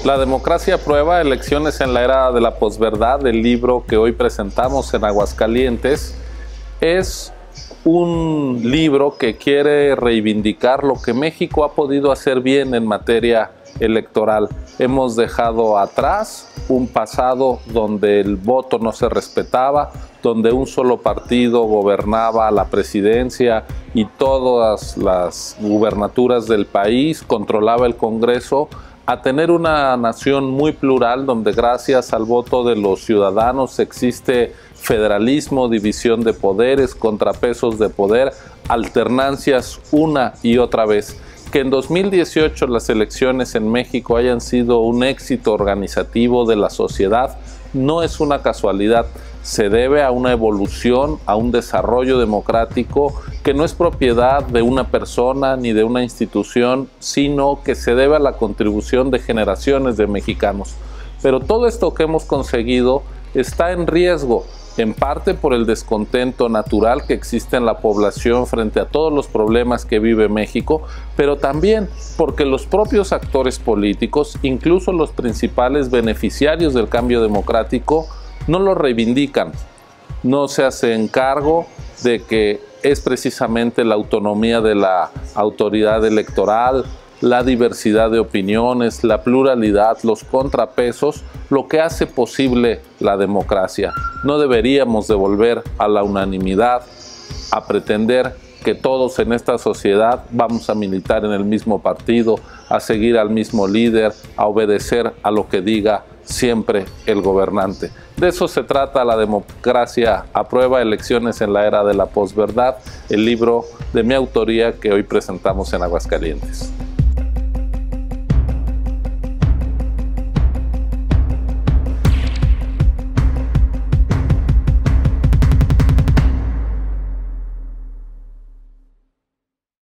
La democracia aprueba, elecciones en la era de la posverdad, el libro que hoy presentamos en Aguascalientes, es un libro que quiere reivindicar lo que México ha podido hacer bien en materia electoral. Hemos dejado atrás un pasado donde el voto no se respetaba, donde un solo partido gobernaba la presidencia y todas las gubernaturas del país, controlaba el Congreso, a tener una nación muy plural donde gracias al voto de los ciudadanos existe federalismo, división de poderes, contrapesos de poder, alternancias una y otra vez. Que en 2018 las elecciones en México hayan sido un éxito organizativo de la sociedad no es una casualidad, se debe a una evolución, a un desarrollo democrático que no es propiedad de una persona ni de una institución, sino que se debe a la contribución de generaciones de mexicanos. Pero todo esto que hemos conseguido está en riesgo, en parte por el descontento natural que existe en la población frente a todos los problemas que vive México, pero también porque los propios actores políticos, incluso los principales beneficiarios del cambio democrático, no lo reivindican, no se hacen cargo de que es precisamente la autonomía de la autoridad electoral, la diversidad de opiniones, la pluralidad, los contrapesos, lo que hace posible la democracia. No deberíamos de volver a la unanimidad, a pretender que todos en esta sociedad vamos a militar en el mismo partido, a seguir al mismo líder, a obedecer a lo que diga siempre el gobernante. De eso se trata La democracia aprueba, elecciones en la era de la posverdad, el libro de mi autoría que hoy presentamos en Aguascalientes.